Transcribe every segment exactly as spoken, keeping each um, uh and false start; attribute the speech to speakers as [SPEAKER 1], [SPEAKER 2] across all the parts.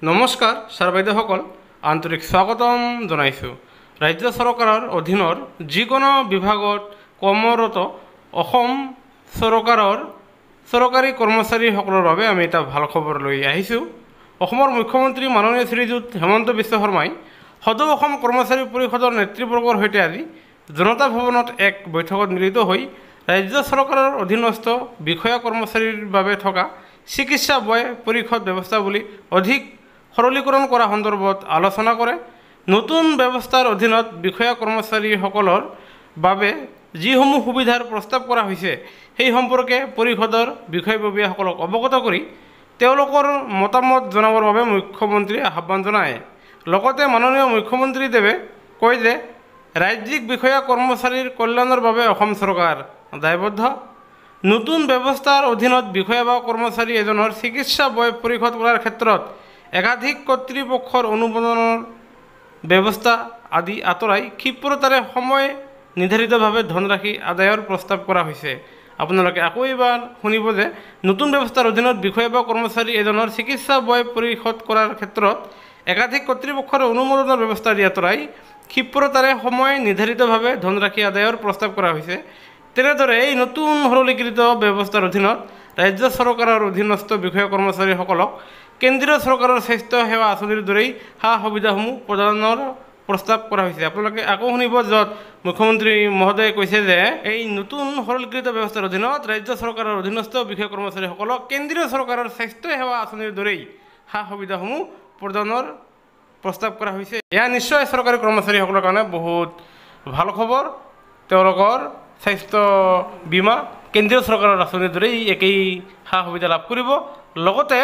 [SPEAKER 1] নমস্কাৰ ছাৰ বাইদেউসকল, আন্তৰিক স্বাগতম জনাইছোঁ। ৰাজ্য চৰকাৰৰ অধীনৰ যিকোনো বিভাগত কৰ্মৰত অসম চৰকাৰৰ চৰকাৰী কৰ্মচাৰীসকলৰ বাবে আমি এটা ভাল খবৰ লৈ আহিছোঁ। অসমৰ মুখ্যমন্ত্ৰী মাননীয় শ্ৰীযুত হেমন্ত বিশ্ব শৰ্মাই সদৌ অসম কৰ্মচাৰী পৰিষদৰ নেতৃবৰ্গৰ সৈতে আজি জনতা ভৱনত এক বৈঠকত মিলিত হৈ ৰাজ্য চৰকাৰৰ অধীনস্থ বিষয়া কৰ্মচাৰীৰ বাবে থকা চিকিৎসা ব্যয় পৰিশোধ ব্যৱস্থা বুলি অধিক সৰলীকৰণ কৰা সন্দৰ্ভত আলোচনা কৰে। নতুন ব্যৱস্থাৰ অধীনত বিষয়া কৰ্মচাৰীসকলৰ বাবে যিসমূহ সুবিধাৰ প্ৰস্তাৱ কৰা হৈছে সেই সম্পৰ্কে পৰিষদৰ বিষয়ববীয়াসকলক অৱগত কৰি তেওঁলোকৰ মতামত জনাবৰ বাবে মুখ্যমন্ত্ৰীয়ে আহ্বান জনায়। লগতে মাননীয় মুখ্যমন্ত্ৰীদেৱে কয় যে ৰাজ্যিক বিষয়া কৰ্মচাৰীৰ কল্যাণৰ বাবে অসম চৰকাৰ দায়বদ্ধ। নতুন ব্যৱস্থাৰ অধীনত বিষয়া বা কৰ্মচাৰী এজনৰ চিকিৎসা ব্যয় পৰিশোধ কৰাৰ ক্ষেত্ৰত একাধিক কৰ্তৃপক্ষৰ অনুমোদনৰ ব্যৱস্থা আদি আঁতৰাই ক্ষিপ্ৰতাৰে সময় নিৰ্ধাৰিতভাৱে ধনৰাশি আদায়ৰ প্ৰস্তাৱ কৰা হৈছে। আপোনালোকে আকৌ এবাৰ শুনিব যে নতুন ব্যৱস্থাৰ অধীনত বিষয়া বা কৰ্মচাৰী এজনৰ চিকিৎসা ব্যয় পৰিশোধ কৰাৰ ক্ষেত্ৰত একাধিক কৰ্তৃপক্ষৰ অনুমোদনৰ ব্যৱস্থা আদি আঁতৰাই ক্ষিপ্ৰতাৰে সময় নিৰ্ধাৰিতভাৱে ধনৰাশি আদায়ৰ প্ৰস্তাৱ কৰা হৈছে। তেনেদৰে এই নতুন সৰলীকৃত ব্যৱস্থাৰ অধীনত ৰাজ্য চৰকাৰৰ অধীনস্থ বিষয়া কৰ্মচাৰীসকলক কেন্দ্ৰীয় চৰকাৰৰ স্বাস্থ্য সেৱা আঁচনিৰ দৰেই সা সুবিধাসমূহ প্ৰদানৰ প্ৰস্তাৱ কৰা হৈছে। আপোনালোকে আকৌ শুনিব য'ত মুখ্যমন্ত্ৰী মহোদয়ে কৈছে যে এই নতুন সৰলীকৃত ব্যৱস্থাৰ অধীনত ৰাজ্য চৰকাৰৰ অধীনস্থ বিষয়া কৰ্মচাৰীসকলক কেন্দ্ৰীয় চৰকাৰৰ স্বাস্থ্য সেৱা আঁচনিৰ দৰেই সা সুবিধাসমূহ প্ৰদানৰ প্ৰস্তাৱ কৰা হৈছে। এয়া নিশ্চয় চৰকাৰী কৰ্মচাৰীসকলৰ কাৰণে বহুত ভাল খবৰ। তেওঁলোকৰ স্বাস্থ্য বীমা কেন্দ্ৰীয় চৰকাৰৰ আঁচনিৰ দৰেই একেই সা সুবিধা লাভ কৰিব। লগতে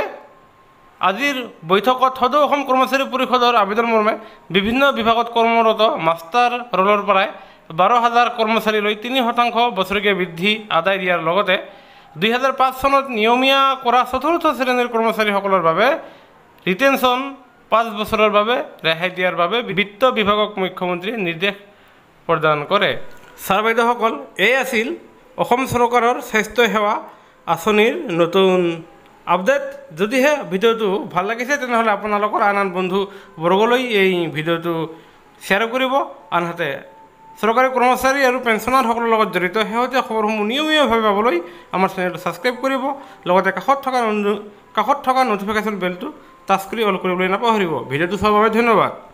[SPEAKER 1] আজিৰ বৈঠকত সদৌ অসম কৰ্মচাৰী পৰিষদৰ আবেদন মৰ্মে বিভিন্ন বিভাগত কৰ্মৰত মাষ্টাৰ ৰোলৰ পৰাই বাৰ হাজাৰ কৰ্মচাৰীলৈ তিনি শতাংশ বছৰেকীয়া বৃদ্ধি আদায় দিয়াৰ লগতে দুই হাজাৰ পাঁচ চনত নিয়মীয়া কৰা চতুৰ্থ শ্ৰেণীৰ কৰ্মচাৰীসকলৰ বাবে ৰিটেনশ্যন পাঁচ বছৰৰ বাবে ৰেহাই দিয়াৰ বাবে বিত্ত বিভাগক মুখ্যমন্ত্ৰীয়ে নিৰ্দেশ প্ৰদান কৰে। ছাৰ বাইদেউসকল, এই আছিল অসম চৰকাৰৰ স্বাস্থ্য সেৱা আঁচনিৰ নতুন আপডেট। যদিহে ভিডিঅ'টো ভাল লাগিছে তেনেহ'লে আপোনালোকৰ আন আন বন্ধু বৰ্গলৈ এই ভিডিঅ'টো শ্বেয়াৰ কৰিব। আনহাতে চৰকাৰী কৰ্মচাৰী আৰু পেঞ্চনাৰসকলৰ লগত জড়িত শেহতীয়া খবৰসমূহ নিয়মীয়াভাৱে পাবলৈ আমাৰ চেনেলটো ছাবস্ক্ৰাইব কৰিব। লগতে কাষত থকা কাষত থকা ন'টিফিকেশ্যন বেলটো টাচ কৰি অল কৰিবলৈ নাপাহৰিব। ভিডিঅ'টো চোৱাৰ বাবে ধন্যবাদ।